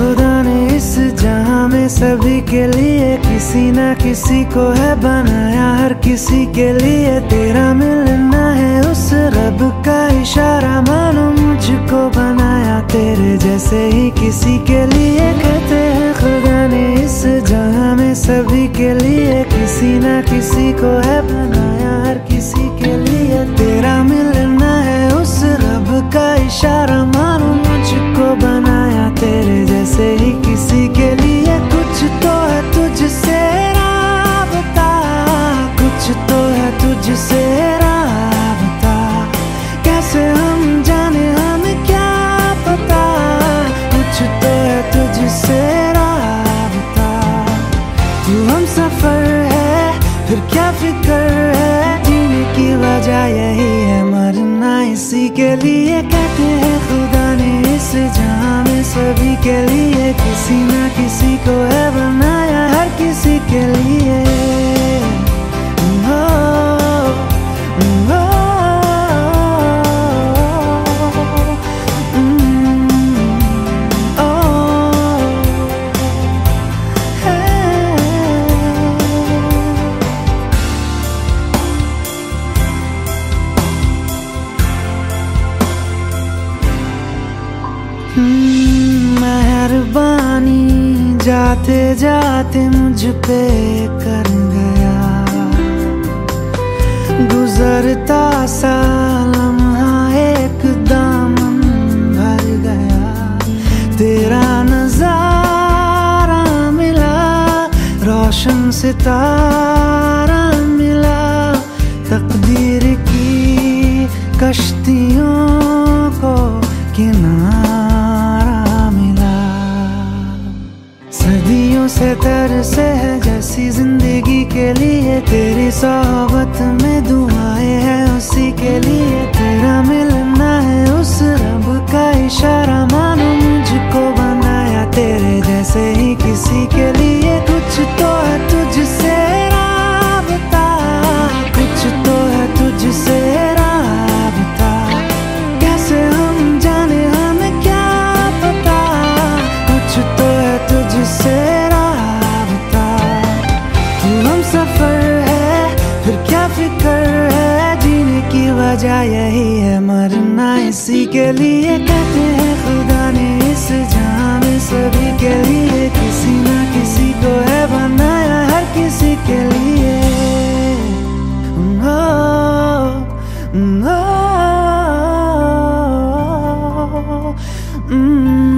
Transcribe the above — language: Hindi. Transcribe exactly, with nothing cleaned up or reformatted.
खुदा ने इस जहां में सभी के लिए किसी ना किसी को है बनाया, हर किसी के लिए तेरा मिलना है उस रब का इशारा। मानो मुझको बनाया तेरे जैसे ही किसी के लिए। कहते हैं खुदा ने इस जहां में सभी के लिए किसी ना किसी को है बनाया, हर किसी के लिए तेरा मिलना है उस रब का इशारा। मानो मुझको बनाया तेरे जैसे ही किसी के लिए। कुछ तो है तुझसे राबता, कुछ तो है तुझसे राबता, कैसे हम जाने हमें क्या पता। कुछ तो है तुझसे राबता, तू हमसफर है फिर क्या फिकर है, जीने की वजह यही है मरना इसी के लिए। कहते हैं खुदा ने इस जहां में सभी के लिए किसी ना किसी को है बनाया, हर किसी के लिए। ओ, ओ, ओ, मेहरबानी जाते जाते मुझ पे कर गया, गुजरता सा लम्हा एक दामन भर गया। तेरा नजारा मिला, रोशन सितारा मिला, तकदीर की कश्तियों को किनारा मिला। सदियों से तरसे है जैसी जिंदगी के लिए, तेरी सोहबत में दुआएं हैं उसी के लिए। तेरा मिलना है उस रब का इशारा, मानो मुझको बनाया तेरे जैसे ही किसी के लिए। कुछ तो है तुझसे राबता, कुछ तो है तुझसे राबता, कैसे हम जाने हमें क्या पता। कुछ तो है तुझसे राबता, तू हमसफर है फिर क्या फिकर है, जीने की वजह यही है मरना इसी के लिए। कहते हैं खुदा ने इस जहां में सभी के लिए किसी ना किसी को है बनाया, हर किसी के लिए। ओ, ओ, ओ, ओ,